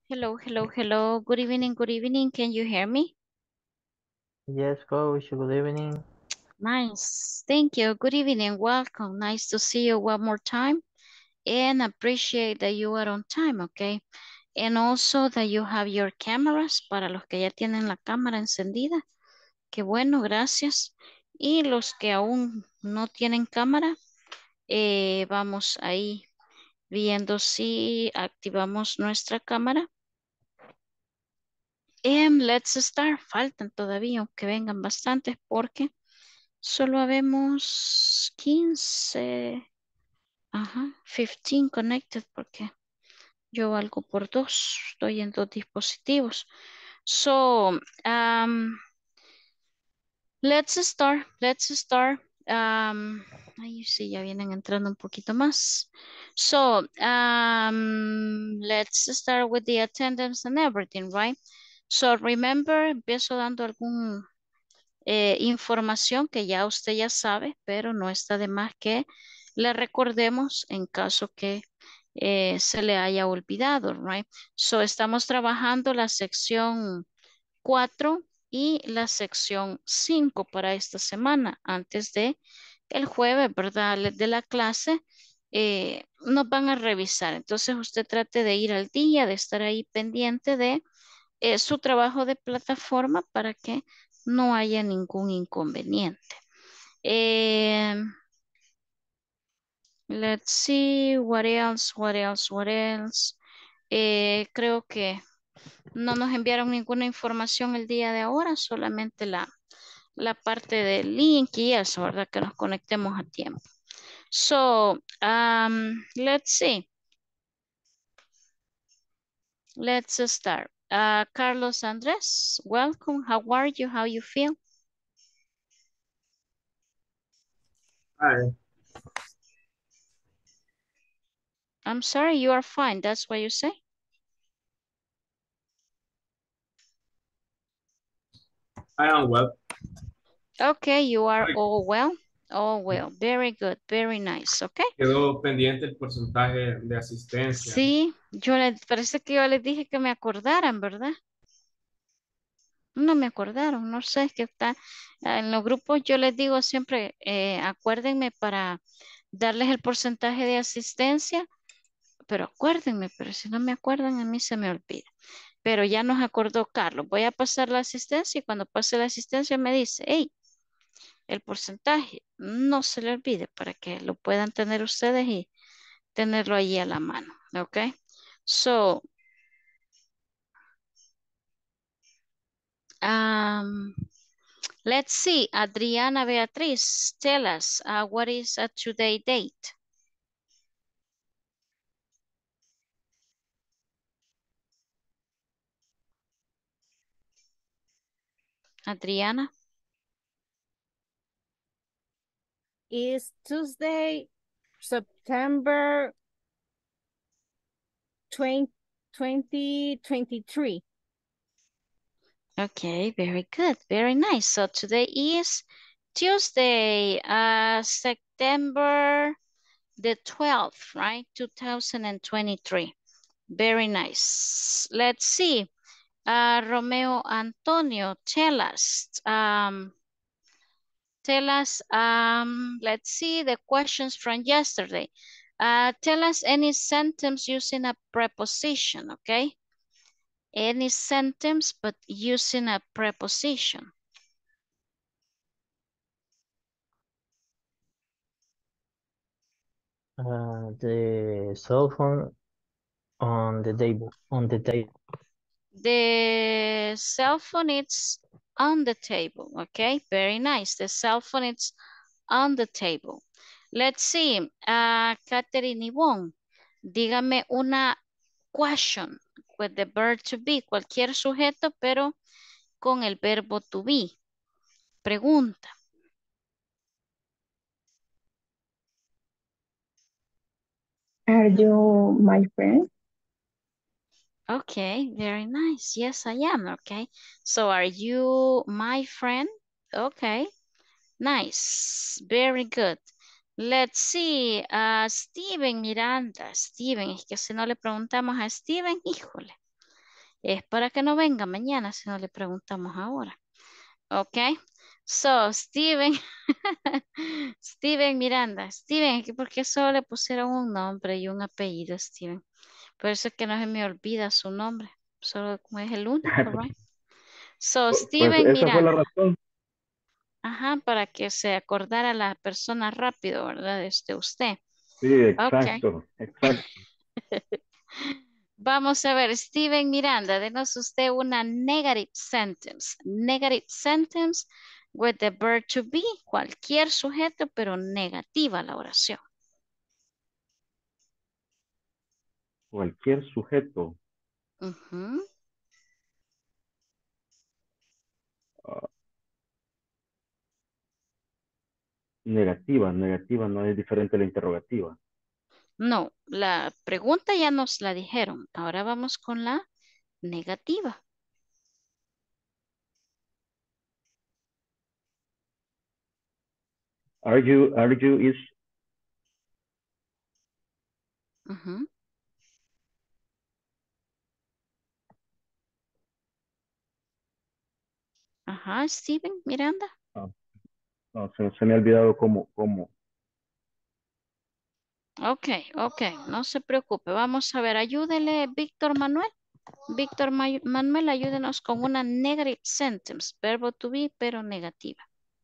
Hello, hello, hello. Good evening, good evening. Can you hear me? Yes, coach, good evening. Nice. Thank you. Good evening. Welcome. Nice to see you one more time and appreciate that you are on time, okay? And also that you have your cameras para los que ya tienen la cámara encendida. Qué bueno, gracias. Y los que aún no tienen cámara, vamos ahí viendo si activamos nuestra cámara. Let's start. Faltan todavía, aunque vengan bastantes, porque solo habemos 15. Ajá, 15 connected, porque yo valgo por dos. Estoy en dos dispositivos. So, let's start. Let's start. Ahí sí, ya vienen entrando un poquito más. So, let's start with the attendance and everything, right? So, remember, empiezo dando algún información que ya usted ya sabe, pero no está de más que le recordemos en caso que se le haya olvidado, right? So, estamos trabajando la sección 4 y la sección 5 para esta semana. Antes de el jueves, ¿verdad? De la clase, nos van a revisar. Entonces, usted trate de ir al día, de estar ahí pendiente de su trabajo de plataforma para que no haya ningún inconveniente. Eh, let's see, what else, what else, what else. Creo que no nos enviaron ninguna información el día de ahora, solamente la parte del link y eso, ¿verdad? Que nos conectemos a tiempo. So, let's see. Let's start. Carlos Andres, welcome. How are you? How you feel? Hi, I'm sorry, you are fine. That's what you say? I am well. Okay, you are all well. All well. Very good. Very nice. Okay. Quedó pendiente el porcentaje de asistencia. Sí, parece que yo les dije que me acordaran, ¿verdad? No me acordaron, no sé, es que está en los grupos, yo les digo siempre, acuérdenme para darles el porcentaje de asistencia, pero acuérdenme, pero si no me acuerdan, a mí se me olvida. Pero ya nos acordó Carlos, voy a pasar la asistencia y cuando pase la asistencia me dice, hey, el porcentaje, no se le olvide para que lo puedan tener ustedes y tenerlo allí a la mano, ¿ok? So, um, let's see, Adriana Beatriz, tell us, what is a today date? Adriana, Is Tuesday, September 2023. okay, very good, very nice. So today is Tuesday, September the 12th, right? 2023. Very nice. Let's see. Romeo Antonio, let's see the questions from yesterday. Tell us any sentence using a preposition, okay? Any sentence, but using a preposition. The cell phone on the table. The cell phone is on the table, okay? Very nice. The cell phone is on the table. Let's see, Catherine Yvonne, dígame una question with the verb to be, cualquier sujeto, pero con el verbo to be. Pregunta. Are you my friend? Okay, very nice. Yes, I am. Okay. So are you my friend? Okay. Nice. Very good. Let's see. Steven Miranda. Steven, es que si no le preguntamos a Steven, híjole. Es para que no venga mañana si no le preguntamos ahora. Ok. So, Steven. Steven Miranda. Steven, ¿por qué solo le pusieron un nombre y un apellido, Steven? Por eso es que no se me olvida su nombre. Solo como es el único, right? So, Pues Steven esa fue la Miranda. razón. Ajá, para que se acordara la persona rápido, ¿verdad? Usted. Sí, Ok. exacto, exacto. Vamos a ver, Steven Miranda, denos usted una negative sentence. Negative sentence with the verb to be, cualquier sujeto, pero negativa la oración. Cualquier sujeto. Ujú. ah, Negativa, negativa no es diferente a la interrogativa. No, la pregunta ya nos la dijeron. Ahora vamos con la negativa. Argue is Ujú. Ajá, Steven Miranda. ah, no, se me ha olvidado cómo. Ok, ok, no se preocupe. Vamos a ver, ayúdele, Víctor Manuel. Víctor Manuel, ayúdenos con una negative sentence, verbo to be, pero negativa.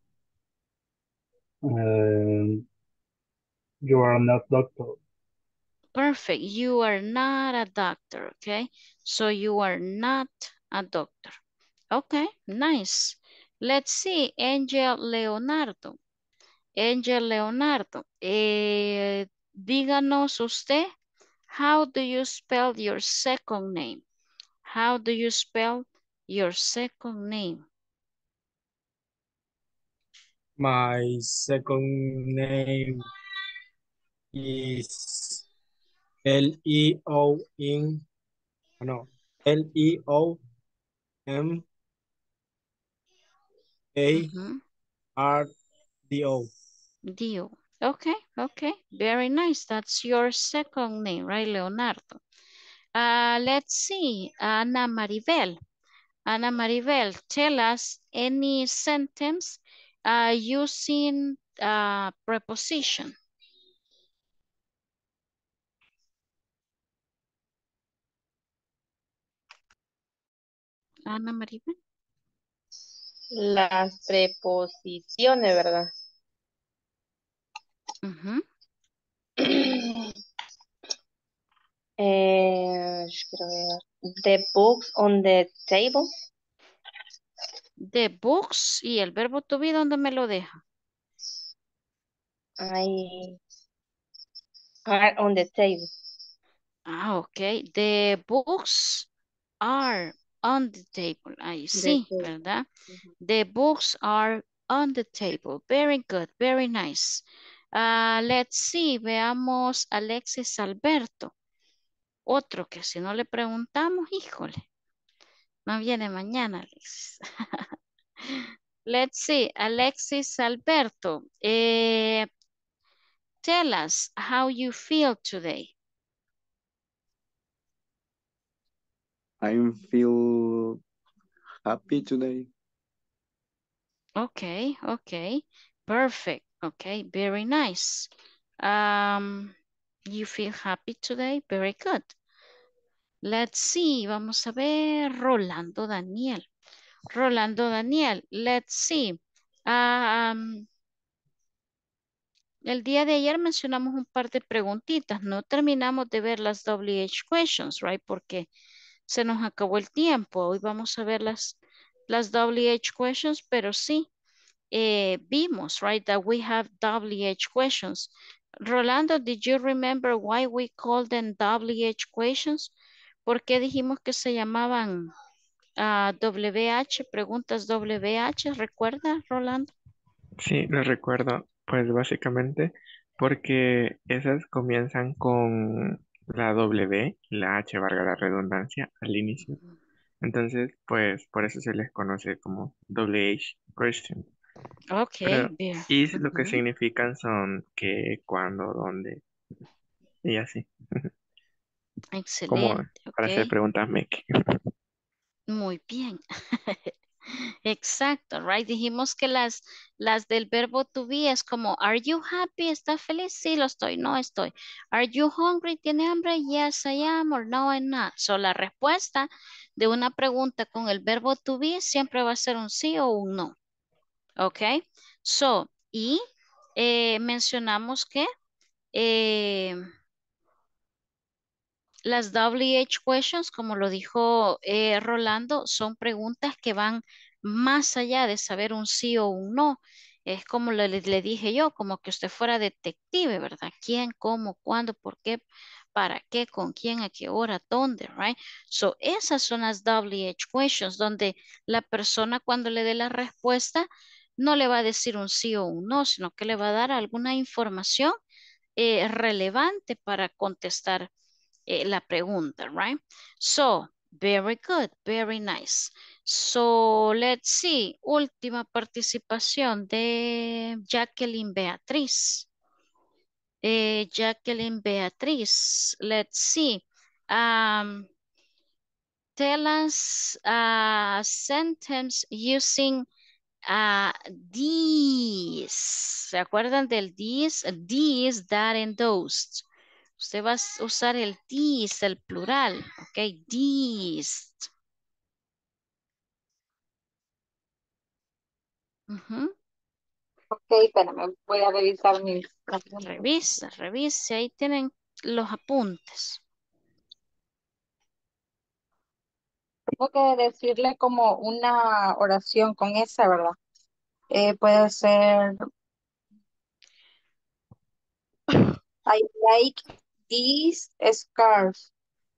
You are not doctor. Perfect. You are not a doctor, okay? So you are not a doctor. Okay, nice. Let's see, Angel Leonardo. Angel Leonardo, díganos usted, how do you spell your second name? How do you spell your second name? My second name is Leon. No, Mhm. Leonardo. Dio. Okay, okay. Very nice. That's your second name, right, Leonardo? Let's see. Ana Maribel. Ana Maribel, tell us any sentence using preposition. Ana Maribel. Las preposiciones, ¿verdad? Ujú. Quiero ver. The books on the table. The books y el verbo to be, ¿dónde me lo deja? I are on the table. Ok. The books are on the table. Ahí The sí, table. ¿verdad? The books are on the table. Very good, very nice. Let's see, veamos Alexis Alberto. Otro que si no le preguntamos, híjole, no viene mañana, Alexis. Let's see, Alexis Alberto. Tell us how you feel today. I feel happy today. Okay, okay. Perfect. Okay, very nice. You feel happy today? Very good. Let's see. Vamos a ver. Rolando Daniel. Rolando Daniel. Let's see. El día de ayer mencionamos un par de preguntitas. No terminamos de ver las WH questions, right? Porque se nos acabó el tiempo. Hoy vamos a ver las WH questions, pero sí. Vimos, right, that we have WH questions. Rolando, did you remember why we call them WH questions? ¿Por qué dijimos que se llamaban WH, preguntas WH? ¿Recuerda, Rolando? Sí, lo recuerdo, pues básicamente porque esas comienzan con la W y la H, valga la redundancia, al inicio. Entonces, pues por eso se les conoce como WH question. Ok, Pero, bien. y lo que significan son qué, cuándo, dónde y así, como Excelente, para hacer ok. preguntas make. Muy bien. Exacto, right? Dijimos que las del verbo to be es como, are you happy? ¿Estás feliz? Sí, lo estoy. No estoy. Are you hungry? ¿Tiene hambre? Yes, I am. Or no, I'm not. So, la respuesta de una pregunta con el verbo to be siempre va a ser un sí o un no. ¿Ok? So, y mencionamos que las WH questions, como lo dijo Rolando, son preguntas que van más allá de saber un sí o un no. Es como le dije yo, como que usted fuera detective, ¿verdad? ¿Quién, cómo, cuándo, por qué, para qué, con quién, a qué hora, dónde, right? So, esas son las WH questions, donde la persona cuando le dé la respuesta no le va a decir un sí o un no, sino que le va a dar alguna información relevante para contestar la pregunta, right? So, very good, very nice. So, let's see. Última participación de Jacqueline Beatriz. Jacqueline Beatriz, let's see. Tell us a sentence using these. ¿Se acuerdan del these? These, that, and those. Usted va a usar el these, el plural. Ok, these. Ujú. Ok, espérame, voy a revisar mis apuntes. Revisa, revisa. Ahí tienen los apuntes. Tengo que decirle como una oración con esa, ¿verdad? Puede ser, I like these scarves.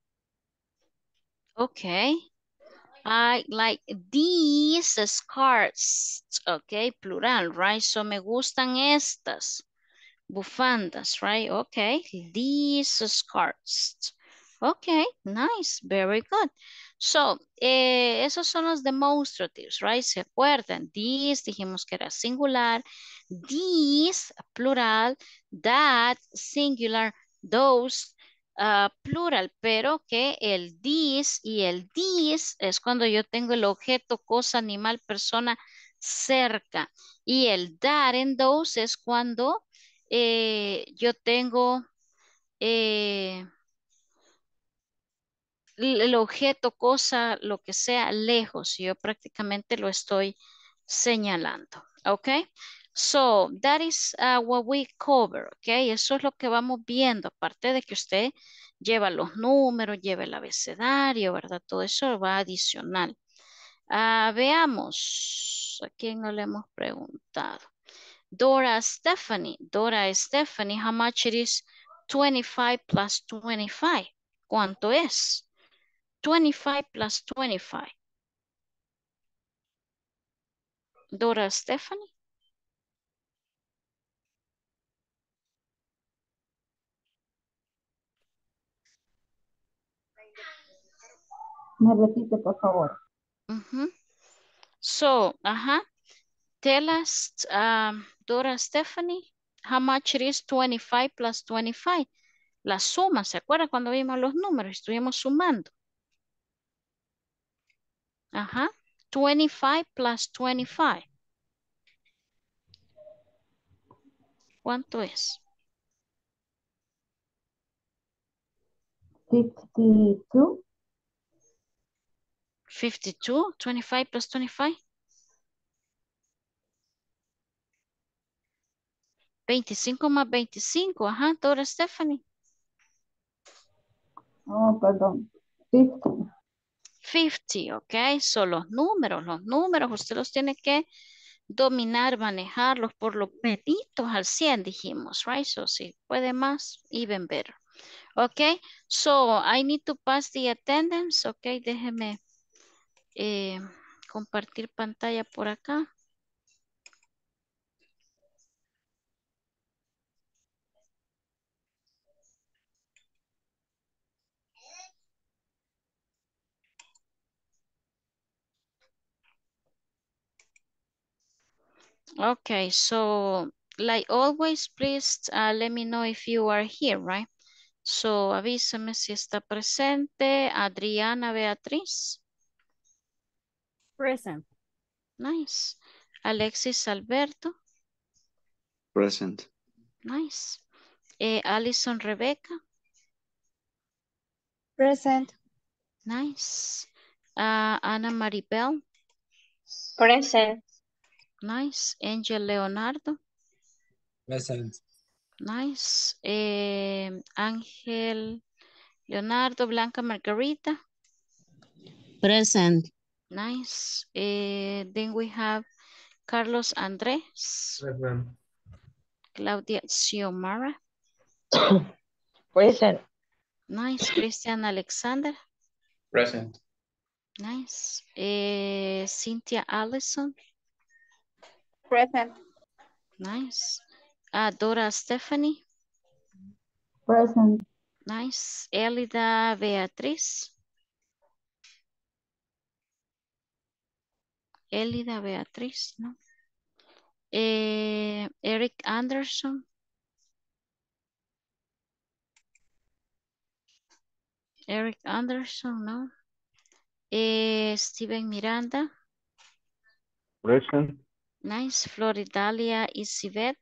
Ok. I like these scarves. Ok, plural, right? So me gustan estas. Bufandas, right? Okay, these scarves. Okay, nice, very good. So, esos son los demonstratives, right? ¿Se acuerdan? These, dijimos que era singular. These, plural. That, singular. Those, plural. Pero que el these y el these es cuando yo tengo el objeto, cosa, animal, persona cerca. Y el that and those es cuando yo tengo eh, el objeto, cosa, lo que sea, lejos. Yo prácticamente lo estoy señalando. ¿Ok? So, that is what we cover. ¿Ok? Eso es lo que vamos viendo. Aparte de que usted lleva los números, lleva el abecedario, ¿verdad? Todo eso va adicional. Veamos. ¿A quién no le hemos preguntado? Dora Stephanie, how much it is 25 plus 25? ¿Cuánto es? 25 plus 25. Dora Stephanie. Me repite, por favor. So, tell us, Dora Stephanie, how much it is 25 plus 25? La suma, ¿se acuerda cuando vimos los números? Estuvimos sumando. 25 plus 25. ¿Cuánto es? 52. 52, 25 plus 25. 25 más 25, Dora Stephanie. Oh, perdón. 50. 50, ok. Son los números, usted los tiene que dominar, manejarlos por los peditos al 100, dijimos, right? So, si puede más, even better. Ok, so I need to pass the attendance, ok, déjeme compartir pantalla por acá. Okay, so like always, please let me know if you are here, right? So avísame si está presente Adriana Beatriz. Present. Nice. Alexis Alberto. Present. Nice. Alison Rebecca. Present. Nice. Ana Maribel. Present. Nice. Angel Leonardo. Present. Nice. Ángel Leonardo. Blanca Margarita. Present. Nice. Then we have Carlos Andrés. Present. Claudia Xiomara. Present. Nice. Christian Alexander. Present. Nice. Cynthia Allison. Present. Nice. Dora Stephanie. Present. Nice. Elida Beatriz. Elida Beatriz, ¿no? Eric Anderson. Eric Anderson, ¿no? Steven Miranda. Present. Nice. Floridalia Isibet.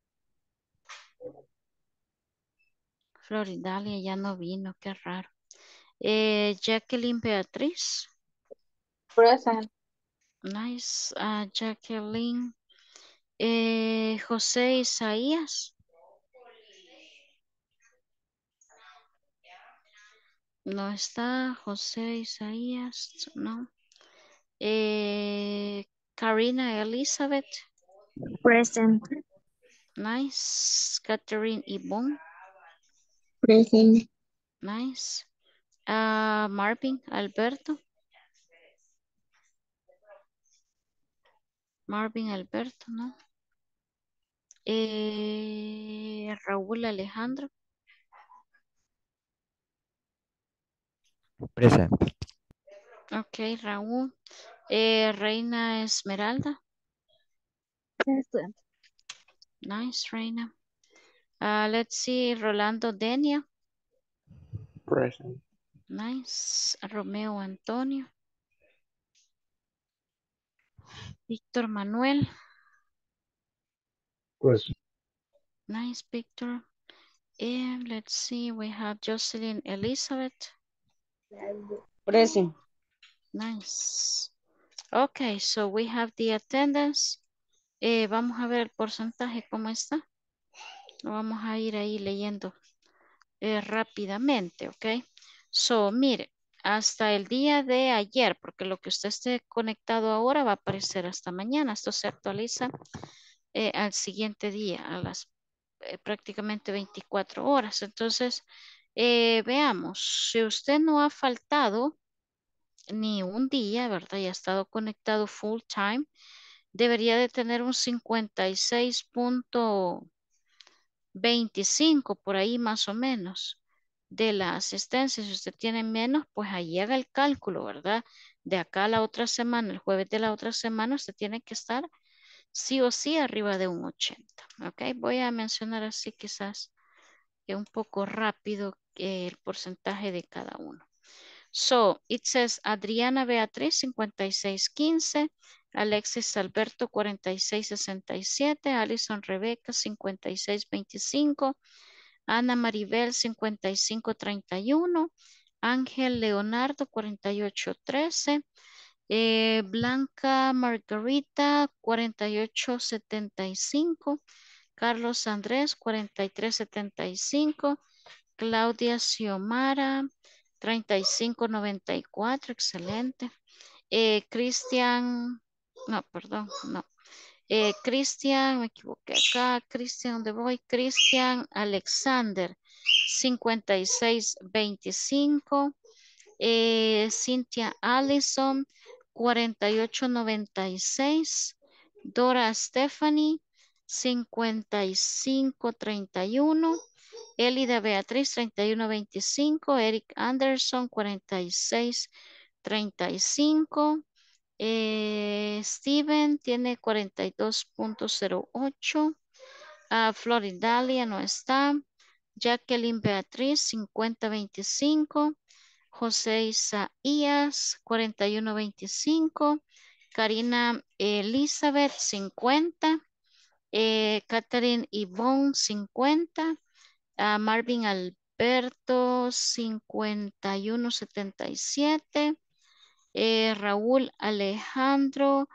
Floridalia ya no vino, qué raro. Jacqueline Beatriz. Present. Nice. Jacqueline. José Isaías. No está. José Isaías. No. Karina Elizabeth. Present. Nice. Catherine Yvonne. Present. Nice. Marvin Alberto. Marvin Alberto, ¿no? Raúl Alejandro. Present. Ok, Raúl. Reina Esmeralda. Present. Nice, Reina. Let's see, Rolando Denia. Present. Nice. Romeo Antonio. Víctor Manuel. Present. Nice, Victor. And let's see, we have Jocelyn Elizabeth. Present. Nice. Okay, so we have the attendance. Vamos a ver el porcentaje, ¿cómo está? Lo vamos a ir ahí leyendo rápidamente, ¿ok? So, mire, hasta el día de ayer, porque lo que usted esté conectado ahora va a aparecer hasta mañana. Esto se actualiza al siguiente día, a las prácticamente 24 horas. Entonces, veamos, si usted no ha faltado ni un día, ¿verdad? Y ha estado conectado full time, debería de tener un 56.25 por ahí más o menos de la asistencia. Si usted tiene menos, pues ahí haga el cálculo, ¿verdad? De acá a la otra semana, el jueves de la otra semana, usted tiene que estar sí o sí arriba de un 80. ¿Ok? Voy a mencionar así quizás un poco rápido el porcentaje de cada uno. So, it says Adriana Beatriz 5615, Alexis Alberto 4667, Alison Rebeca 5625, Ana Maribel 5531, Ángel Leonardo 4813, Blanca Margarita 4875, Carlos Andrés 4375, Claudia Xiomara 3594, excelente. Cristian, no, perdón, no. Cristian, me equivoqué acá. Cristian, ¿dónde voy? Cristian Alexander 5625. Cynthia Allison 4896. Dora Stephanie 5531. Elida Beatriz 3125. Eric Anderson 4635. Steven tiene 42.08. Floridalia no está. Jacqueline Beatriz 5025. José Isaías, 4125. Karina Elizabeth, 50. Catherine Yvonne, 50. Marvin Alberto, 5177. Raúl Alejandro,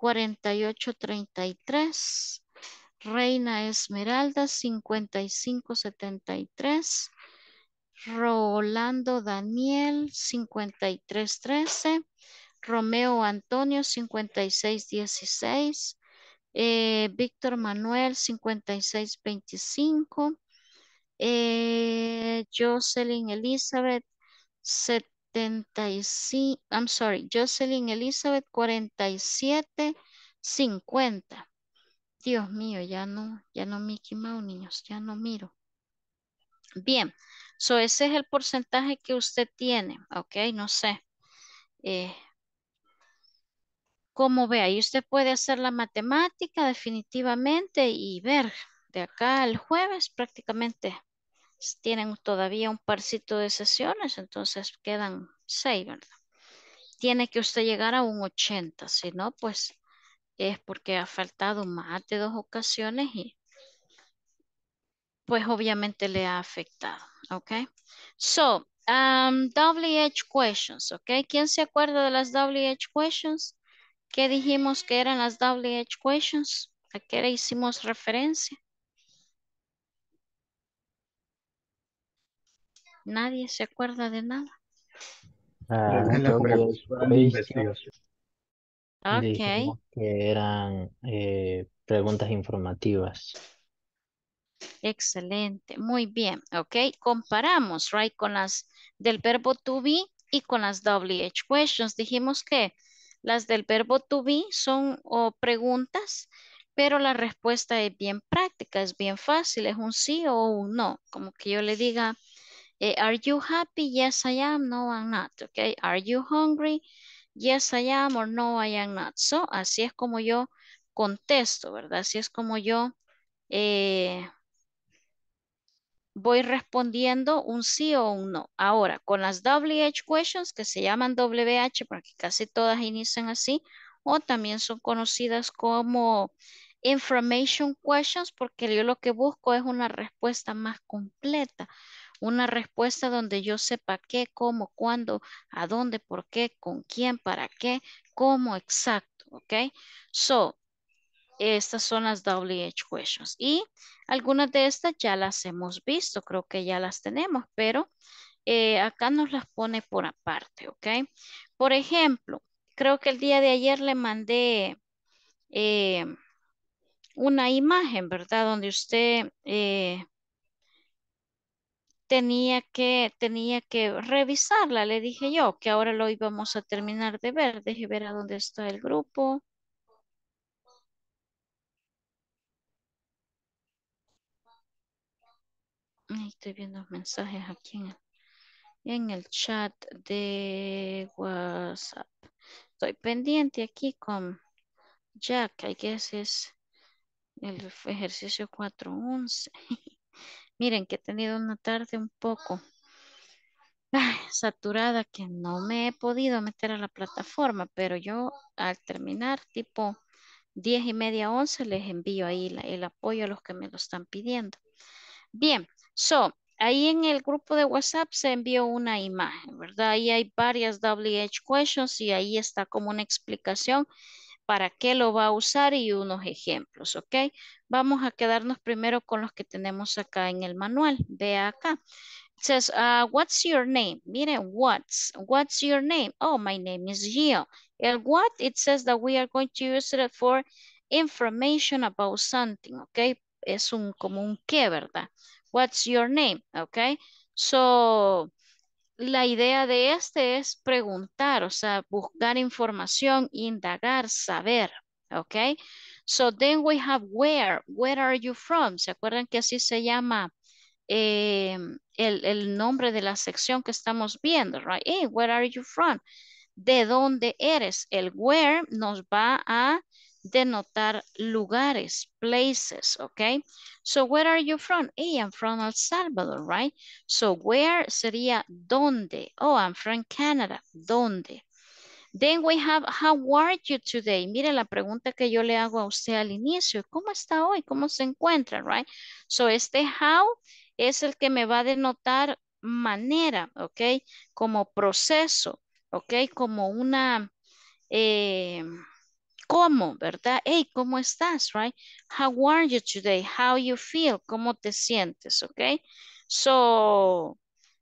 4833. Reina Esmeralda, 5573. Rolando Daniel, 5313. Romeo Antonio, 5616. Víctor Manuel, 5625. Jocelyn Elizabeth, 75, I'm sorry, Jocelyn Elizabeth, 4750. Dios mío, ya no Mickey Mouse, niños, ya no miro. Bien, so ese es el porcentaje que usted tiene, ok, no sé. Como ve, ahí usted puede hacer la matemática definitivamente y ver de acá al jueves prácticamente tienen todavía un parcito de sesiones, entonces quedan 6, ¿verdad? Tiene que usted llegar a un 80, si no, pues es porque ha faltado más de 2 ocasiones y pues obviamente le ha afectado, ¿ok? So, WH questions, ¿ok? ¿Quién se acuerda de las WH questions? ¿Qué dijimos que eran las WH questions? ¿A qué le hicimos referencia? ¿Nadie se acuerda de nada? Las Las WH Fueron de questions investigación. Ok. dijimos que eran preguntas informativas. Excelente, muy bien, ok. Comparamos, right, con las del verbo to be y con las WH questions. Dijimos que las del verbo to be son preguntas, pero la respuesta es bien práctica, es bien fácil, es un sí o un no. Como que yo le diga, are you happy? Yes, I am. No, I'm not, ok. Are you hungry? Yes, I am, or no, I am not. So, así es como yo contesto, ¿verdad? Así es como yo... voy respondiendo un sí o un no. Ahora, con las WH questions, que se llaman WH porque casi todas inician así, o también son conocidas como information questions, porque yo lo que busco es una respuesta más completa, una respuesta donde yo sepa qué, cómo, cuándo, a dónde, por qué, con quién, para qué, cómo exacto, ¿ok? So, estas son las WH questions y algunas de estas ya las hemos visto, creo que ya las tenemos, pero acá nos las pone por aparte, ¿ok? Por ejemplo, creo que el día de ayer le mandé eh, una imagen, ¿verdad? Donde usted tenía que revisarla, le dije yo, que ahora lo íbamos a terminar de ver. Deje ver a dónde está el grupo. Ahí estoy viendo los mensajes aquí en el chat de WhatsApp. Estoy pendiente aquí con Jack, I guess es el ejercicio 411. Miren que he tenido una tarde un poco saturada que no me he podido meter a la plataforma, pero yo al terminar tipo 10:30, 11 les envío ahí el apoyo a los que me lo están pidiendo. Bien, so, ahí en el grupo de WhatsApp se envió una imagen, ¿verdad? Ahí hay varias WH questions y ahí está como una explicación para qué lo va a usar y unos ejemplos, ¿ok? Vamos a quedarnos primero con los que tenemos acá en el manual. Vea acá. It says, what's your name? Miren, what's your name? Oh, my name is Gio. El what, it says that we are going to use it for information about something, ¿ok? Es como un qué, ¿verdad? What's your name? ¿Ok? So, la idea de este es preguntar, o sea, buscar información, indagar, saber, ¿ok? So, then we have where are you from? ¿Se acuerdan que así se llama el nombre de la sección que estamos viendo, right? Hey, where are you from? ¿De dónde eres? El where nos va a denotar lugares, places, okay? So where are you from? Hey, I'm from El Salvador, right? So where sería dónde? Oh, I'm from Canada. ¿Dónde? Then we have, how are you today? Mire la pregunta que yo le hago a usted al inicio. ¿Cómo está hoy? ¿Cómo se encuentra? Right? So este how es el que me va a denotar manera, ¿ok? Como proceso, ¿ok? Como una, ¿cómo? ¿Verdad? Hey, ¿cómo estás? Right? How are you today? How you feel? ¿Cómo te sientes? ¿Ok? So,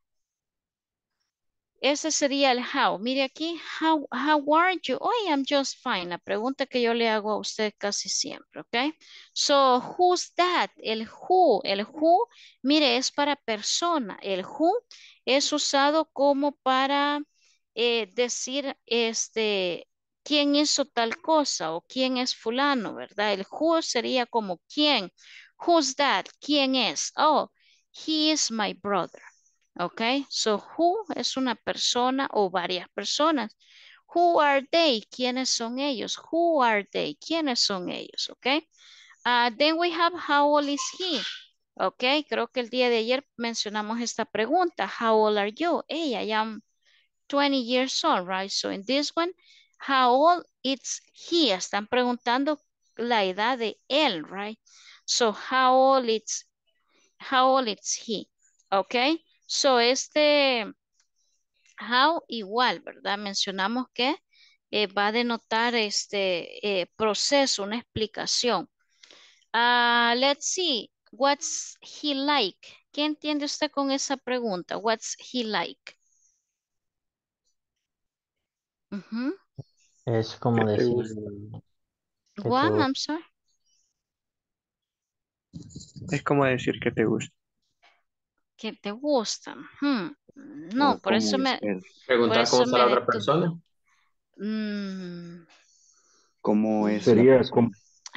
ese sería el how. Mire aquí, how are you? Oh, I'm just fine. La pregunta que yo le hago a usted casi siempre, ¿ok? So, who's that? El who, mire, es para persona. El who es usado como para decir, quién hizo tal cosa o quién es fulano, ¿verdad? El who sería como quién. Who's that? ¿Quién es? Oh, he is my brother. Ok, so who es una persona o varias personas. Who are they? ¿Quiénes son ellos? Who are they? ¿Quiénes son ellos? Ok. Then we have how old is he? Ok, creo que el día de ayer mencionamos esta pregunta. How old are you? Hey, I am 20 years old, right? So in this one, how old is he? Están preguntando la edad de él, right? So how old is he? Ok. So how igual, ¿verdad? Mencionamos que va a denotar este proceso, una explicación. Let's see, what's he like? ¿Qué entiende usted con esa pregunta? What's he like? Ujú. Es ¿Qué como te decir gusta? que te What? gusta. I'm sorry. Es como decir que te gusta. ¿Qué te gusta? No, O cómo es él. por Preguntar cómo eso está me la otra detuve. persona. Mm, ¿Cómo es la Sería persona?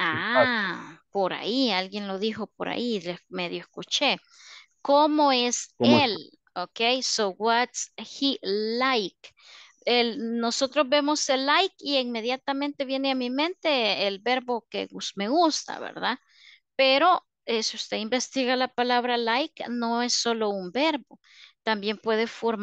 por ahí, alguien lo dijo por ahí, medio escuché. ¿Cómo es cómo es, él? Ok, so what's he like? Nosotros vemos el like y inmediatamente viene a mi mente el verbo que me gusta, ¿verdad? Pero si usted investiga la palabra like, no es solo un verbo, también puede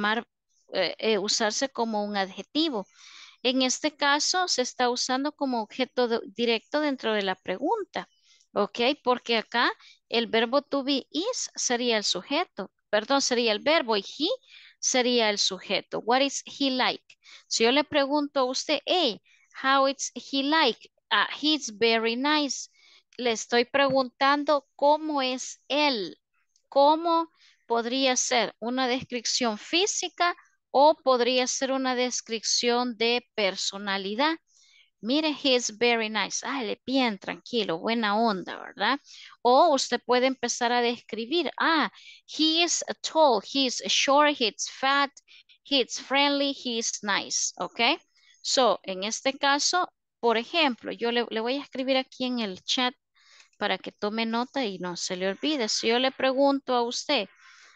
usarse como un adjetivo. En este caso se está usando como objeto directo dentro de la pregunta, ¿ok? Porque acá el verbo to be is sería el sujeto, perdón, sería el verbo y he sería el sujeto. What is he like? Si yo le pregunto a usted, hey, how is he like? He's very nice. Le estoy preguntando cómo es él, cómo podría ser una descripción física o podría ser una descripción de personalidad. Mire, he is very nice. Él es bien tranquilo, buena onda, ¿verdad? O usted puede empezar a describir, he is tall, he is short, he is fat, he is friendly, he is nice, ¿ok? So, en este caso, por ejemplo, yo le voy a escribir aquí en el chat para que tome nota y no se le olvide. Si yo le pregunto a usted,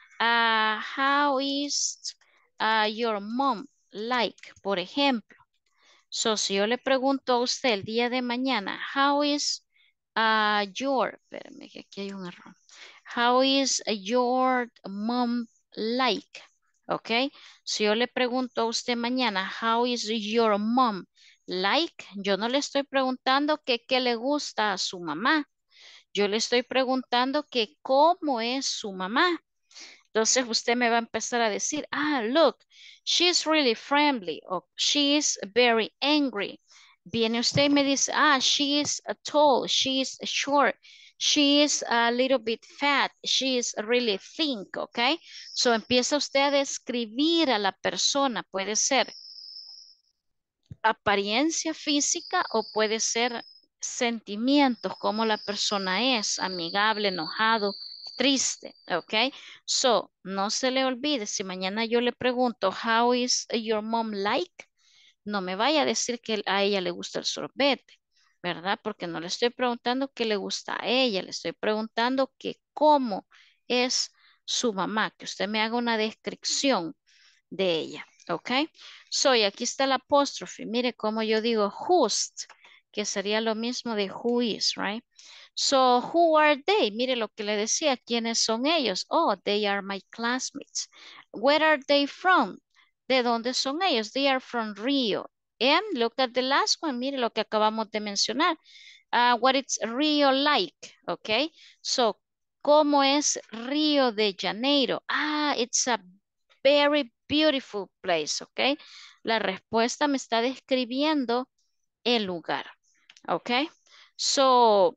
how is your mom like, por ejemplo. So, si yo le pregunto a usted el día de mañana, how is espérame que aquí hay un error. How is your mom like? Ok. Si yo le pregunto a usted mañana, how is your mom like? Yo no le estoy preguntando que qué le gusta a su mamá. Yo le estoy preguntando que cómo es su mamá. Entonces usted me va a empezar a decir, look, she's really friendly o she's very angry. Viene usted y me dice, she's tall, she's short, she's a little bit fat, she's really thin, ¿ok? So empieza usted a describir a la persona, puede ser apariencia física o puede ser sentimientos, como la persona es, amigable, enojado, triste, ¿ok? So, no se le olvide, si mañana yo le pregunto, how is your mom like? No me vaya a decir que a ella le gusta el sorbete, ¿verdad? Porque no le estoy preguntando qué le gusta a ella, le estoy preguntando que cómo es su mamá, que usted me haga una descripción de ella, ¿ok? So, y aquí está el apóstrofe. Mire cómo yo digo just. que sería lo mismo de who is, right? So, who are they? Mire lo que le decía, ¿quiénes son ellos? Oh, they are my classmates. Where are they from? ¿De dónde son ellos? They are from Rio. And look at the last one, mire lo que acabamos de mencionar. What is Rio like? Okay, so, ¿cómo es Río de Janeiro? It's a very beautiful place, okay? La respuesta me está describiendo el lugar, okay? So,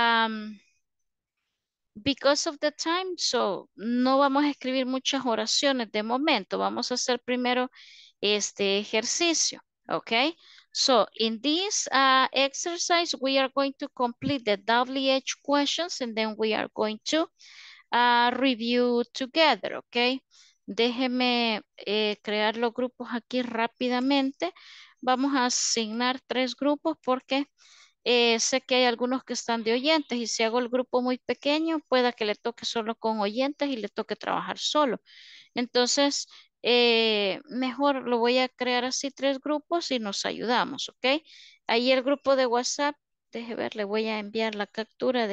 because of the time, so no vamos a escribir muchas oraciones de momento. Vamos a hacer primero este ejercicio, okay? So in this exercise, we are going to complete the WH questions and then we are going to review together, okay? Déjeme crear los grupos aquí rápidamente. Vamos a asignar 3 grupos porque sé que hay algunos que están de oyentes y si hago el grupo muy pequeño, pueda que le toque solo con oyentes y le toque trabajar solo. Entonces, mejor lo voy a crear así 3 grupos y nos ayudamos, ¿ok? Ahí el grupo de WhatsApp, deje ver, le voy a enviar la captura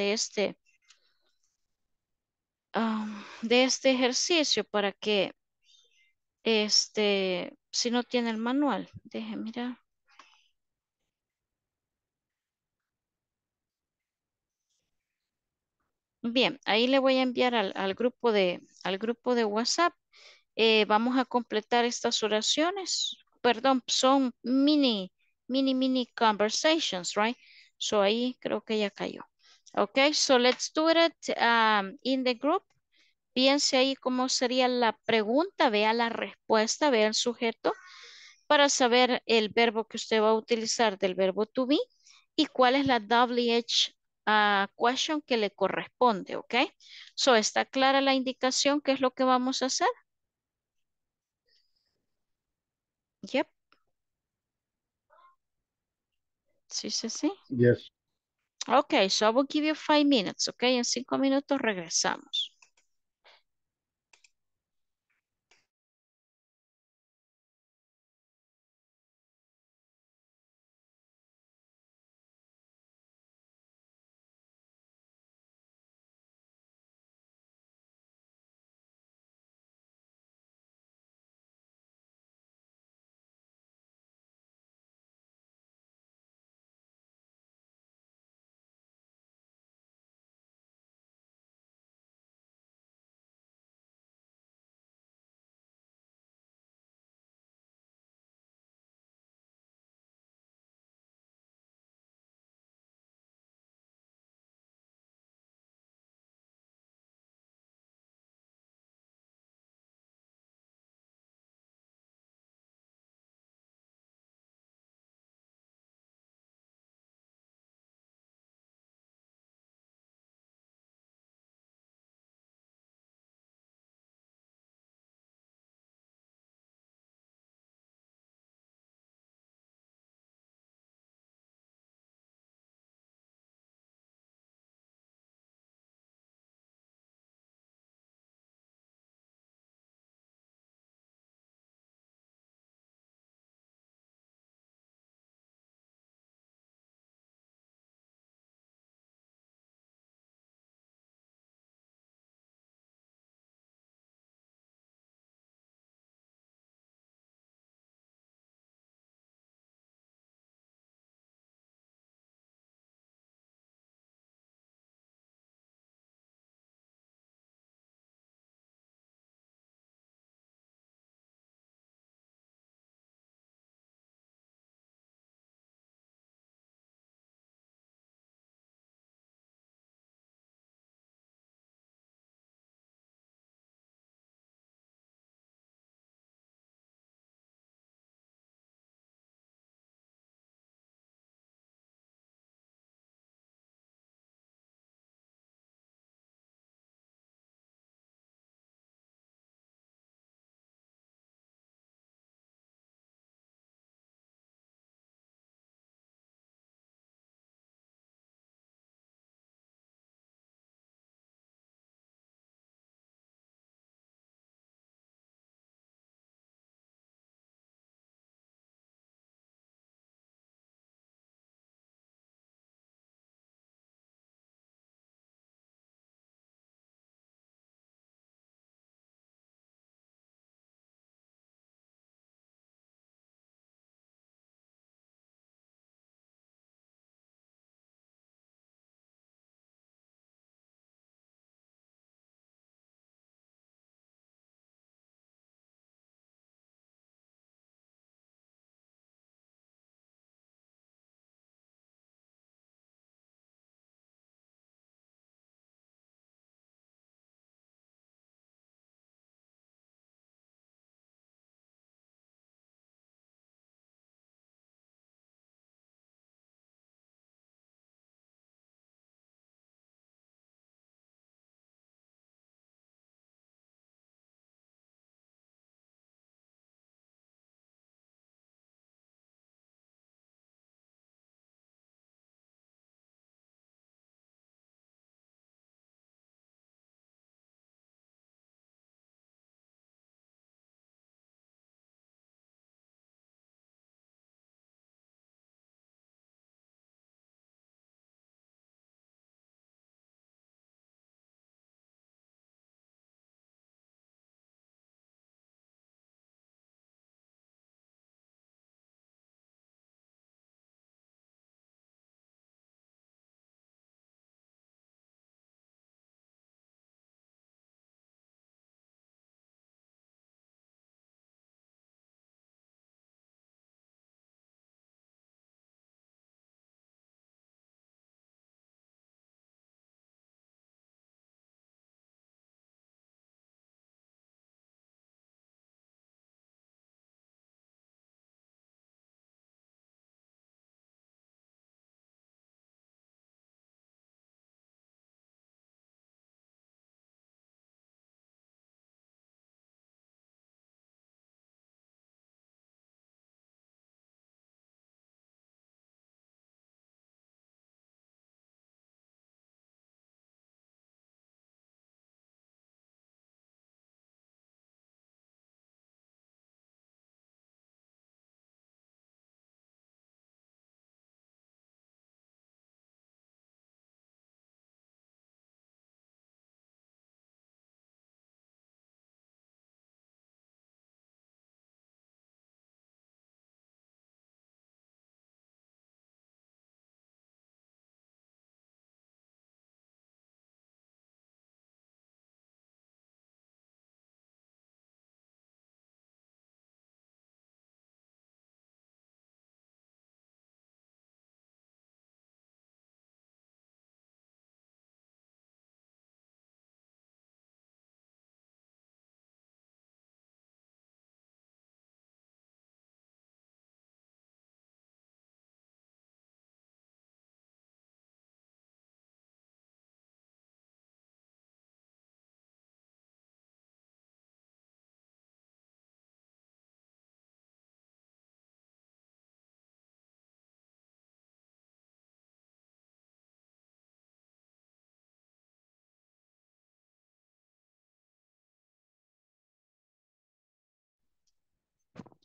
de este ejercicio para que, si no tiene el manual, deje mirar. Bien, ahí le voy a enviar al grupo de WhatsApp. Vamos a completar estas oraciones. Perdón, son mini conversations, right? So ahí creo que ya cayó. Okay, so let's do it in the group. Piense ahí cómo sería la pregunta, vea la respuesta, vea el sujeto para saber el verbo que usted va a utilizar del verbo to be y cuál es la WH question que le corresponde, ¿ok? So, ¿está clara la indicación? ¿Qué es lo que vamos a hacer? Yep. Sí, sí, sí. Yes. Ok, so I will give you 5 minutes, ok? En 5 minutos regresamos.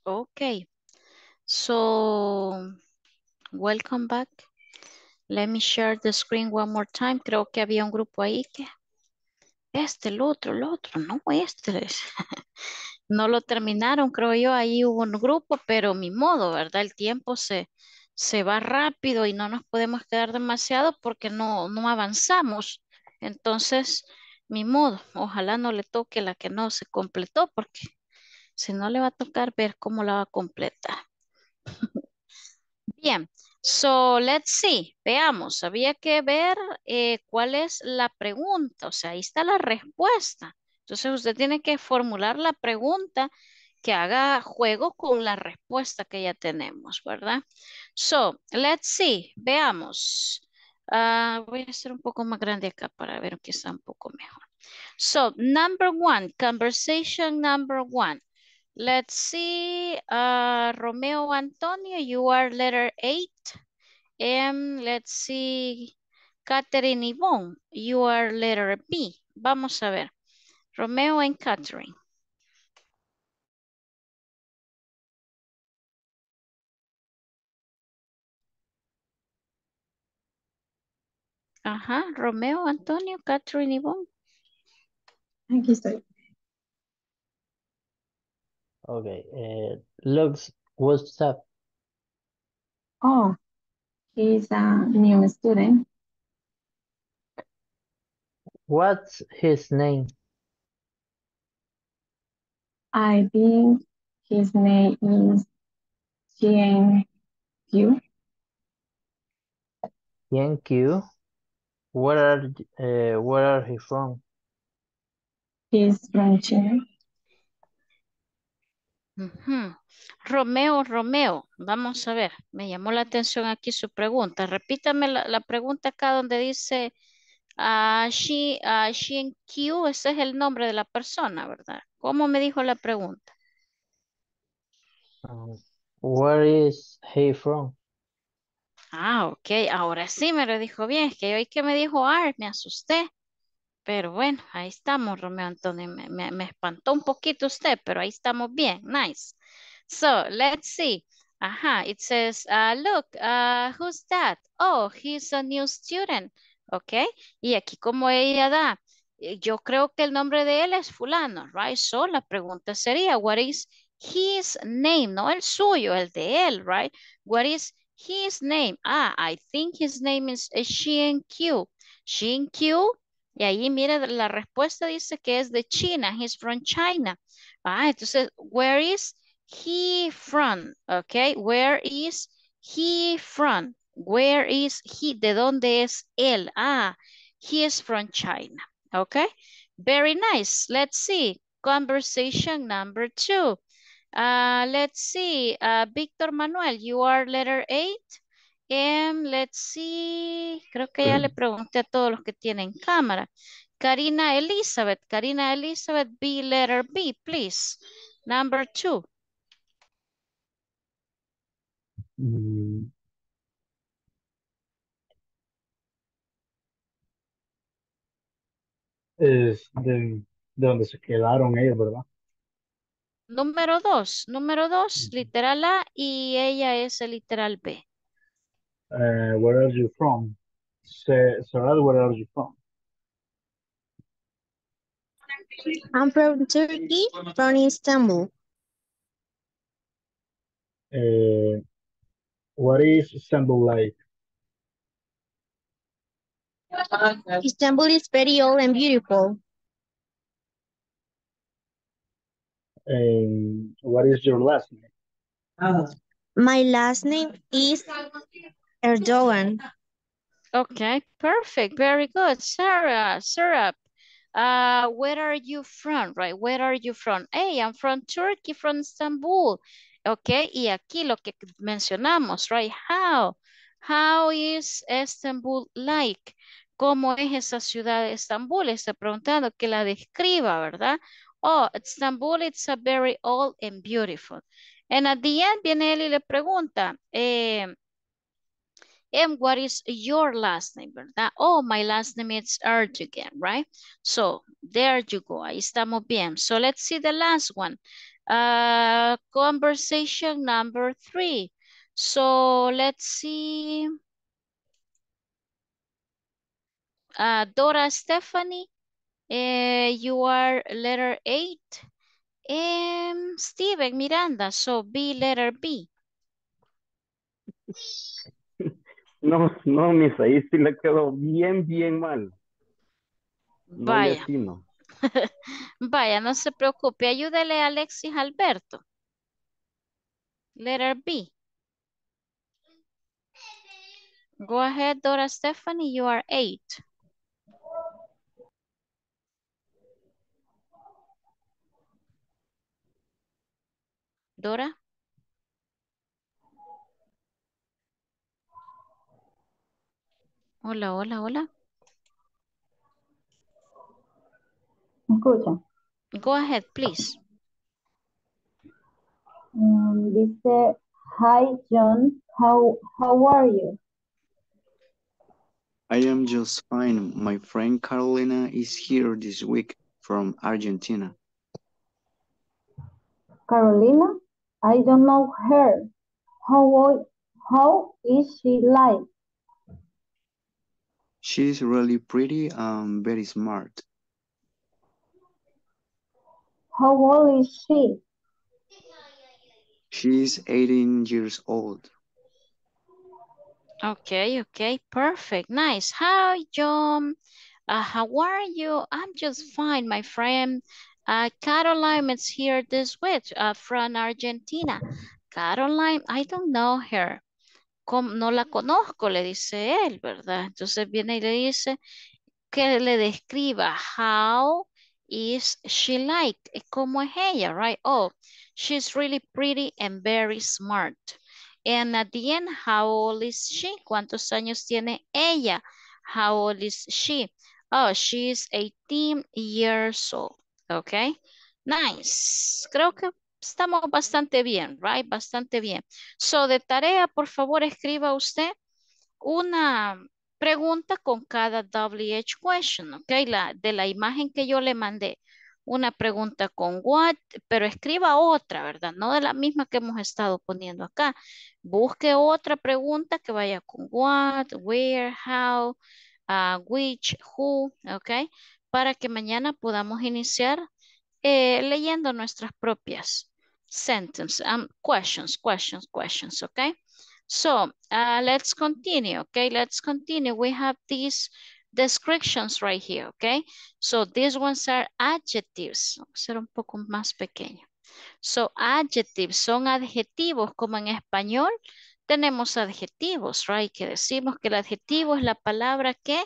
Okay. So, welcome back. Let me share the screen one more time. Creo que había un grupo ahí que... el otro, no este. No lo terminaron, creo yo. Ahí hubo un grupo, pero mi modo, ¿verdad? El tiempo se va rápido y no nos podemos quedar demasiado porque no avanzamos. Entonces, mi modo, ojalá no le toque la que no se completó porque si no le va a tocar ver cómo la va a completar. Bien, so let's see, veamos, había que ver cuál es la pregunta, o sea, ahí está la respuesta. Entonces usted tiene que formular la pregunta que haga juego con la respuesta que ya tenemos, ¿verdad? So, let's see, veamos. Voy a hacer un poco más grande acá para ver que está un poco mejor. So, number one, conversation number one. Let's see, Romeo Antonio, you are letter 8. And let's see, Catherine Yvonne, you are letter B. Vamos a ver, Romeo and Catherine. Ajá, Romeo, Antonio, Catherine Yvonne. Aquí estoy. Okay. Looks, what's up? Oh, he's a new student. What's his name? I think his name is Chien Q. Thank you. Where are he from? He's from China. Ujú. Romeo, vamos a ver, me llamó la atención aquí su pregunta. Repítame la pregunta acá donde dice Shin Q, ese es el nombre de la persona, ¿verdad? ¿Cómo me dijo la pregunta? Where is he from? Ok, ahora sí me lo dijo bien, es que hoy que me dijo me asusté. Pero bueno, ahí estamos, Romeo Antonio. Me espantó un poquito usted, pero ahí estamos bien. Nice. So, let's see. Ajá, it says, look, who's that? Oh, he's a new student. Ok, y aquí como ella da, yo creo que el nombre de él es fulano, right? So, la pregunta sería, what is his name? No el suyo, el de él, right? What is his name? I think his name is Shin Q. Shin Q. Y ahí mire, la respuesta dice que es de China. He's from China. Entonces, where is he from? Ok, where is he from? Where is he? ¿De dónde es él? He is from China. Ok, very nice. Let's see. Conversation number 2. Let's see. Víctor Manuel, you are letter 8. Let's see, creo que ya le pregunté a todos los que tienen cámara. Karina Elizabeth, B, letter B, please. Number 2. Mm, Es de donde se quedaron ellos, ¿verdad? Número 2, literal A y ella es el literal B. Where are you from? Sarah, where are you from? I'm from Turkey, from Istanbul. What is Istanbul like? Istanbul is very old and beautiful. What is your last name? My last name is Erdogan. Okay, perfect. Very good. Sarah, where are you from, right? Where are you from? Hey, I'm from Turkey, from Istanbul. Okay, y aquí lo que mencionamos, right? How is Istanbul like? ¿Cómo es esa ciudad de Estambul? Está preguntando que la describa, ¿verdad? Oh, Istanbul, it's a very old and beautiful. And at the end viene él y le pregunta, and what is your last name, ¿verdad? Oh, my last name is Erdogan, right? So, there you go. Ahí estamos bien. So, let's see the last one. Conversation number 3. So let's see. Dora Stephanie, you are letter 8. Steven Miranda, so B, letter B. No, no, Miss, ahí sí le quedó bien, bien mal. No le Vaya. atino. Vaya, no se preocupe. Ayúdele a Alexis Alberto. Letter B. Go ahead, Dora Stephanie, you are 8. Dora. Hola, hola, hola. ¿Me escucha? Go ahead, please. Dice, hi John, how are you? I am just fine. My friend Carolina is here this week from Argentina. Carolina? I don't know her. How is she like? She's really pretty and very smart. How old is she? She's 18 years old. Okay, okay, perfect, nice. Hi, John. How are you? I'm just fine, my friend. Caroline is here this week from Argentina. Caroline, I don't know her. No la conozco, le dice él, ¿verdad? Entonces viene y le dice que le describa how is she like, cómo es ella, right? Oh, she's really pretty and very smart. And at the end, how old is she? ¿Cuántos años tiene ella? How old is she? Oh, she's 18 years old. Okay, nice. Creo que estamos bastante bien, right? Bastante bien. So, de tarea, por favor, escriba usted una pregunta con cada WH question, ¿ok? De la imagen que yo le mandé, una pregunta con what, pero escriba otra, ¿verdad? No de la misma que hemos estado poniendo acá. Busque otra pregunta que vaya con what, where, how, which, who, ¿ok? Para que mañana podamos iniciar leyendo nuestras propias sentences, questions, ¿ok? So let's continue, okay? Let's continue. We have these descriptions right here, okay? So these ones are adjectives. Vamos a ser un poco más pequeño. So adjectives son adjetivos, como en español tenemos adjetivos, right? Que decimos que el adjetivo es la palabra que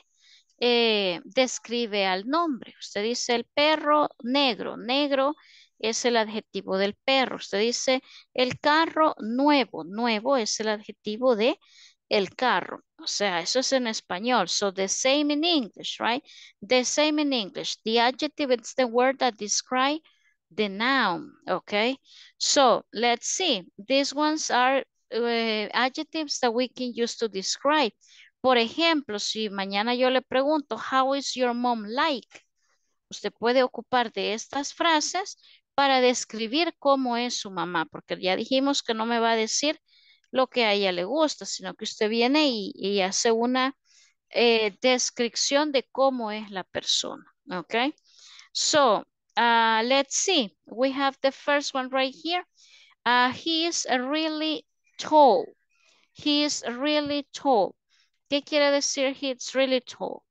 describe al nombre. Usted dice el perro negro. Negro es el adjetivo del perro. Usted dice el carro nuevo. Nuevo es el adjetivo de el carro. O sea, eso es en español. So the same in English, right? The same in English. The adjective is the word that describe the noun, okay? So let's see. These ones are adjectives that we can use to describe. Por ejemplo, si mañana yo le pregunto, how is your mom like? Usted puede ocupar de estas frases para describir cómo es su mamá, porque ya dijimos que no me va a decir lo que a ella le gusta, sino que usted viene y hace una descripción de cómo es la persona, ¿ok? So, let's see. We have the first one right here. He is really tall. He is really tall. ¿Qué quiere decir he's really tall?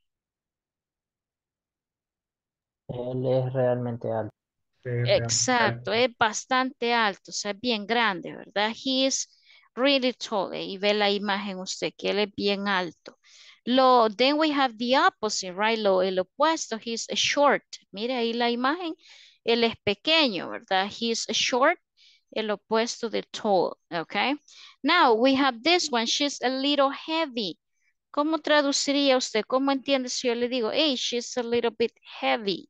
Él es realmente alto. Exacto, es bastante alto, o sea, es bien grande, ¿verdad? He is really tall. Y ve la imagen usted, que él es bien alto. Then we have the opposite, right? El opuesto, he's short. Mire ahí la imagen, él es pequeño, ¿verdad? He's short, el opuesto de tall, okay? Now we have this one, she's a little heavy. ¿Cómo traduciría usted? ¿Cómo entiende si yo le digo, hey, she's a little bit heavy?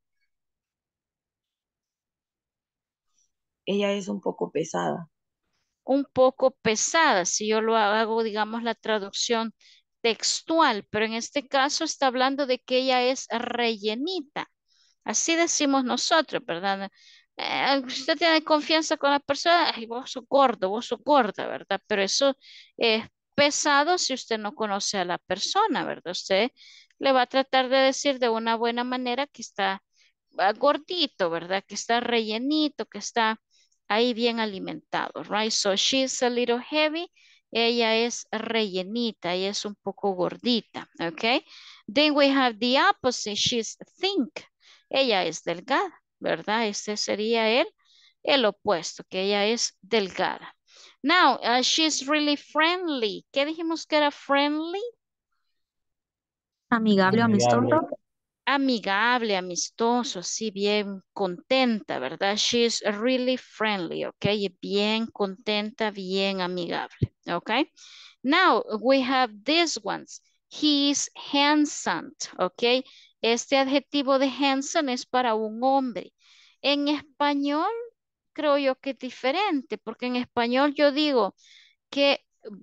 Ella es un poco pesada. Un poco pesada, si yo lo hago, digamos, la traducción textual, pero en este caso está hablando de que ella es rellenita. Así decimos nosotros, ¿verdad? Usted tiene confianza con la persona, ay, vos sos gordo, vos sos gorda, ¿verdad? Pero eso es pesado si usted no conoce a la persona, ¿verdad? Usted le va a tratar de decir de una buena manera que está gordito, ¿verdad? Que está rellenito, que está ahí bien alimentado, right? So she's a little heavy. Ella es rellenita, ella es un poco gordita, ¿ok? Then we have the opposite, she's think. Ella es delgada, ¿verdad? Este sería el opuesto, que ella es delgada. Now, she's really friendly. ¿Qué dijimos que era friendly? Amigable o Amigable. amistoso. Amigable, amistoso, sí, bien contenta, ¿verdad? She's really friendly, ¿ok? Bien contenta, bien amigable, ¿ok? Now, we have these ones. He's handsome, ¿ok? Este adjetivo de handsome es para un hombre. En español, creo yo que es diferente, porque en español yo digo que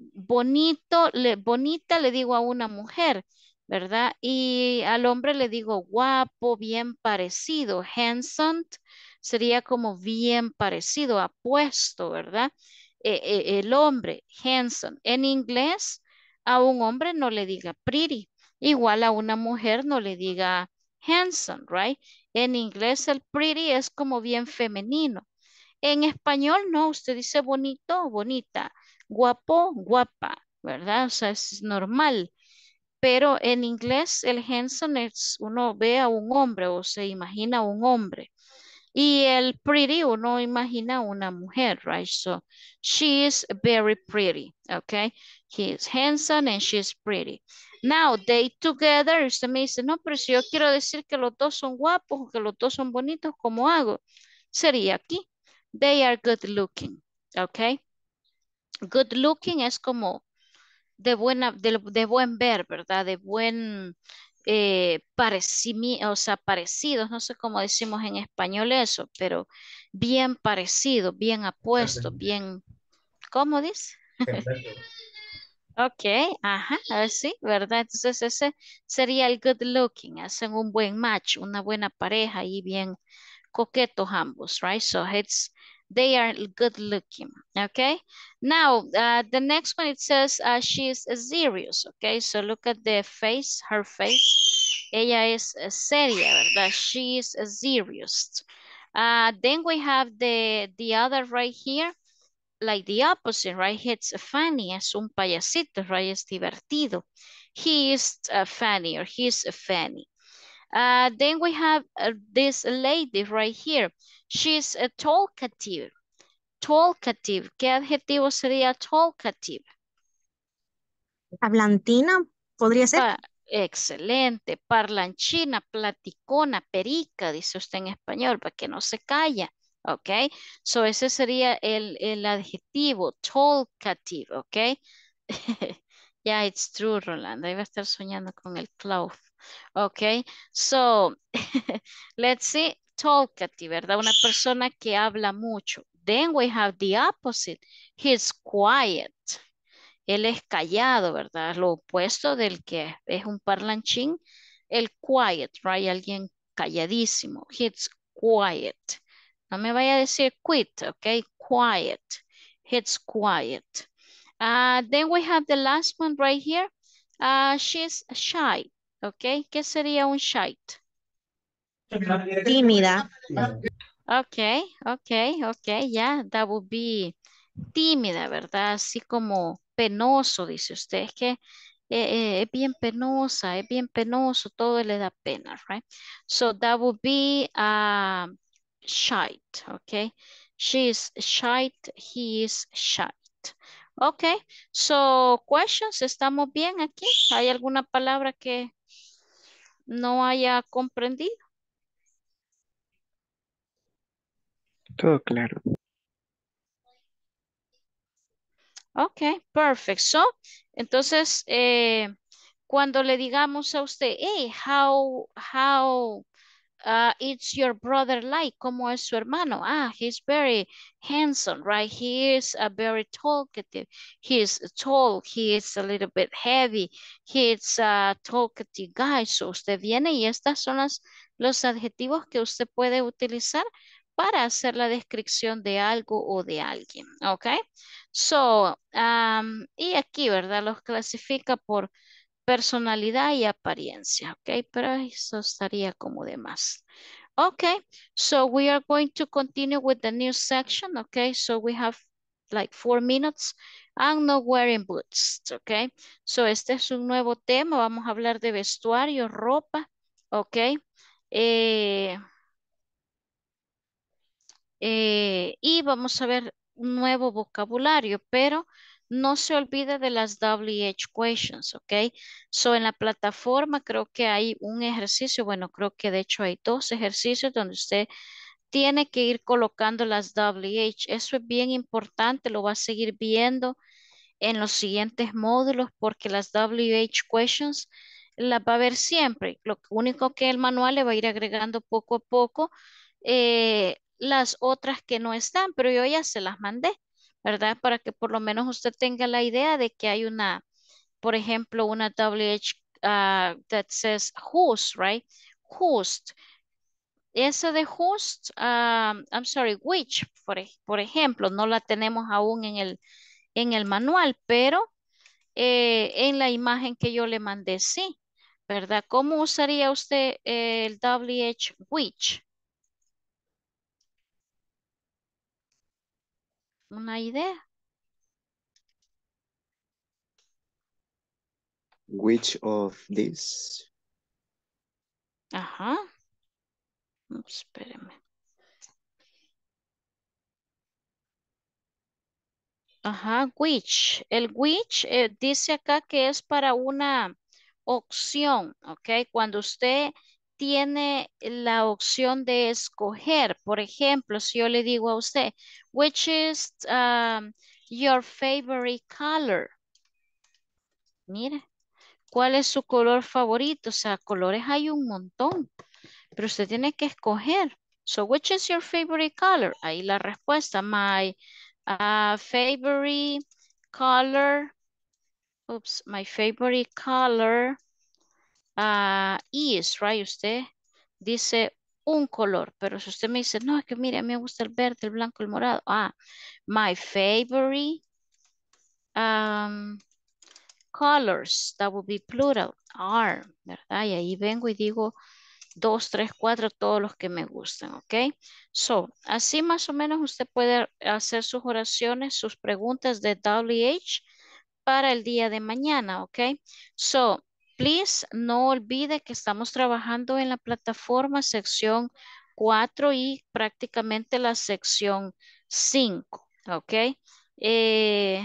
bonita le digo a una mujer, ¿verdad? Y al hombre le digo guapo, bien parecido. Handsome sería como bien parecido, apuesto, ¿verdad? El hombre, handsome. En inglés, a un hombre no le diga pretty. Igual a una mujer no le diga handsome, right? En inglés el pretty es como bien femenino. En español no, usted dice bonito, bonita, guapo, guapa, ¿verdad? O sea, es normal. Pero en inglés el handsome es, uno ve a un hombre o se imagina a un hombre. Y el pretty uno imagina a una mujer, right? So, she is very pretty, okay? He is handsome and she's pretty. Now, they together, usted me dice, no, pero si yo quiero decir que los dos son guapos o que los dos son bonitos, ¿cómo hago? Sería aquí. They are good looking, okay? Good looking es como de buen ver, ¿verdad? De buen o sea, parecidos, no sé cómo decimos en español eso, pero bien parecido, bien apuesto, bien, ¿cómo dice? Ok, ajá, así, ¿verdad? Entonces ese sería el good looking, hacen un buen match, una buena pareja y bien coquetos ambos, right? So they are good looking, okay? Now, the next one, it says she's serious, okay? So look at the face, her face. Ella es seria, ¿verdad? She is serious. Then we have the other right here, like the opposite, right? It's funny, es un payasito, right? Es divertido. He is funny or he's funny. Then we have this lady right here. She's a talkative. Talkative. ¿Qué adjetivo sería talkative? Hablantina, podría ser. Excelente. Parlanchina, platicona, perica, dice usted en español, para que no se calla. ¿Ok? So ese sería el adjetivo talkative. ¿Ok? Yeah, it's true, Rolanda. Iba a estar soñando con el cloud. Ok, so let's see, talkative, ¿verdad? Una persona que habla mucho. Then we have the opposite. He's quiet. Él es callado, ¿verdad? Lo opuesto del que es un parlanchín, el quiet, right? Alguien calladísimo. He's quiet. No me vaya a decir quit, ok? Quiet. He's quiet. Then we have the last one right here. She's shy. ¿Ok? ¿Qué sería un shy? Tímida. Ok, ok, yeah, that would be tímida, ¿verdad? Así como penoso, dice usted. Es que es bien penosa, es bien penoso, todo le da pena, right? So that would be shy, ok? She's shy, he is shy. Ok, so questions, ¿estamos bien aquí? ¿Hay alguna palabra que no haya comprendido? Todo claro. Ok, perfect. So, entonces, cuando le digamos a usted, hey, how is your brother like? ¿Cómo es su hermano? Ah, he's very handsome, right? He is a very talkative. He is tall. He is a little bit heavy. He is a talkative guy. So usted viene y estas son los adjetivos que usted puede utilizar para hacer la descripción de algo o de alguien, ¿ok? So, y aquí, ¿verdad? Los clasifica por personalidad y apariencia, ¿ok? Pero eso estaría como de más. Okay, so we are going to continue with the new section, okay? So we have like 4 minutes and no wearing boots, okay? So este es un nuevo tema, vamos a hablar de vestuario, ropa, okay? Eh, y vamos a ver un nuevo vocabulario, pero no se olvide de las WH questions, ¿ok? So, en la plataforma creo que hay un ejercicio, bueno, creo que de hecho hay 2 ejercicios donde usted tiene que ir colocando las WH. Eso es bien importante, lo va a seguir viendo en los siguientes módulos porque las WH questions las va a ver siempre. Lo único que el manual le va a ir agregando poco a poco las otras que no están, pero yo ya se las mandé, ¿verdad? Para que por lo menos usted tenga la idea de que hay una, por ejemplo, una WH that says whose, right? Whose. Esa de whose, I'm sorry, which, por ejemplo, no la tenemos aún en el manual, pero en la imagen que yo le mandé, sí, ¿verdad? ¿Cómo usaría usted el WH which? ¿Una idea? Which of these? Ajá. Espéreme. Ajá, which. El which dice acá que es para una opción, ¿ok? Cuando usted tiene la opción de escoger, por ejemplo, si yo le digo a usted, which is your favorite color? Mire, ¿cuál es su color favorito? O sea, colores hay un montón, pero usted tiene que escoger. So, which is your favorite color? Ahí la respuesta, my favorite color. Oops, my favorite color is, right? Usted dice un color, pero si usted me dice, no, es que mire, a mí me gusta el verde, el blanco, el morado. My favorite colors, that would be plural, are, ¿verdad? Y ahí vengo y digo 2, 3, 4, todos los que me gustan, ¿ok? So, así más o menos usted puede hacer sus oraciones, sus preguntas de WH para el día de mañana, ¿ok? So, please, no olvide que estamos trabajando en la plataforma sección 4 y prácticamente la sección 5, ¿ok? Eh,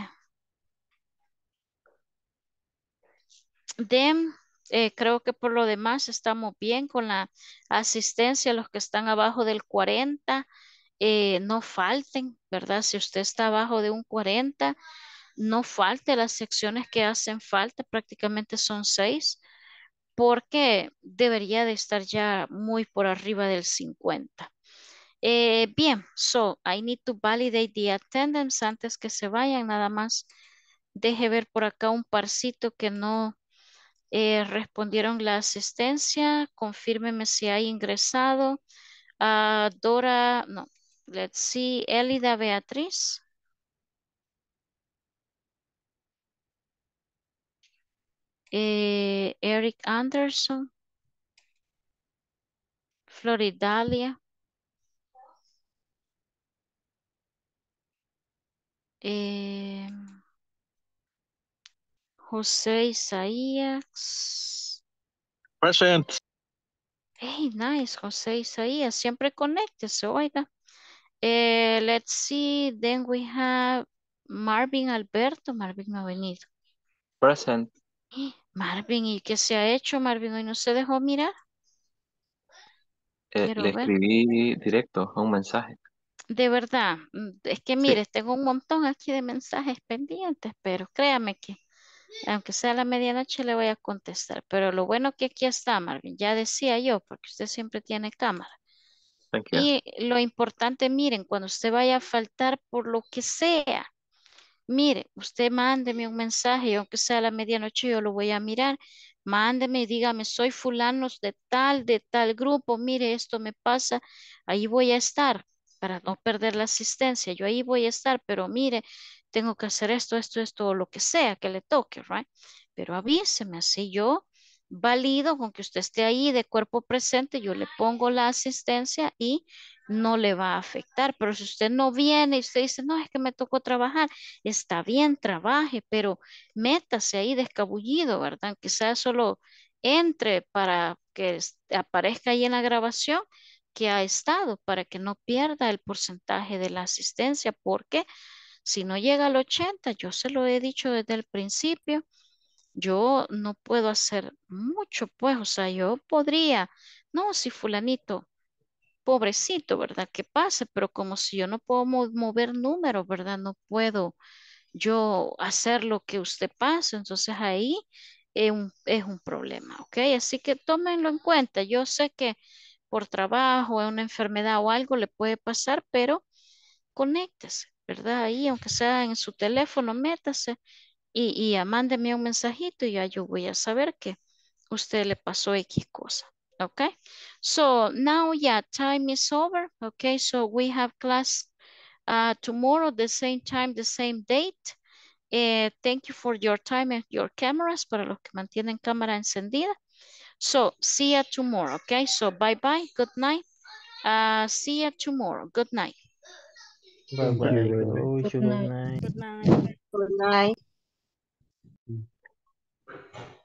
Dem, creo que por lo demás estamos bien con la asistencia. Los que están abajo del 40, no falten, ¿verdad? Si usted está abajo de un 40, no falte las secciones que hacen falta, prácticamente son 6, porque debería de estar ya muy por arriba del 50. Bien, so I need to validate the attendance antes que se vayan, nada más. Deje ver por acá un parcito que no respondieron la asistencia. Confírmeme si hay ingresado. Dora, no. Let's see. Elida Beatriz. Eric Anderson. Floridalia. Eh, José Isaías. Present. Hey, nice, José Isaías. Siempre conéctese, oiga. Let's see. Then we have Marvin Alberto. Marvin no ha venido. Present. Marvin, ¿y qué se ha hecho, Marvin? Hoy no se dejó mirar. Le Quiero ver. escribí directo un mensaje. De verdad, es que Sí. mire, tengo un montón aquí de mensajes pendientes, pero créame que aunque sea a la medianoche le voy a contestar. Pero lo bueno que aquí está, Marvin, ya decía yo, porque usted siempre tiene cámara. Thank you. Y lo importante, miren, cuando usted vaya a faltar por lo que sea, mire, usted mándeme un mensaje, y aunque sea a la medianoche, yo lo voy a mirar. Mándeme y dígame, soy fulano de tal grupo, mire, esto me pasa, ahí voy a estar. para no perder la asistencia. Yo ahí voy a estar, pero mire, tengo que hacer esto, o lo que sea que le toque, right? Pero avíseme, así yo valido con que usted esté ahí de cuerpo presente, yo le pongo la asistencia y no le va a afectar. Pero si usted no viene y usted dice, no, es que me tocó trabajar, está bien, trabaje, pero métase ahí descabullido, ¿verdad? Quizás solo entre para que aparezca ahí en la grabación que ha estado, para que no pierda el porcentaje de la asistencia, porque si no llega al 80, yo se lo he dicho desde el principio, yo no puedo hacer mucho, pues, o sea, yo podría, no, si fulanito, pobrecito, ¿verdad? Que pase, pero como si yo no puedo mover números, ¿verdad? No puedo yo hacer lo que usted pasa, entonces ahí es un problema, ¿ok? Así que tómenlo en cuenta. Yo sé que por trabajo, una enfermedad o algo le puede pasar, pero conéctese, ¿verdad? Ahí, aunque sea en su teléfono, métase y mándeme un mensajito y ya yo voy a saber que usted le pasó X cosa. Okay, so now, yeah, time is over. Okay, so we have class tomorrow, the same time, the same date. Thank you for your time and your cameras, para los que mantienen cámara encendida. So, see you tomorrow, okay? So, bye-bye, good night. See you tomorrow, good night. Bye Thank bye, you very much. coach. Good night. Good night. Good night. Mm.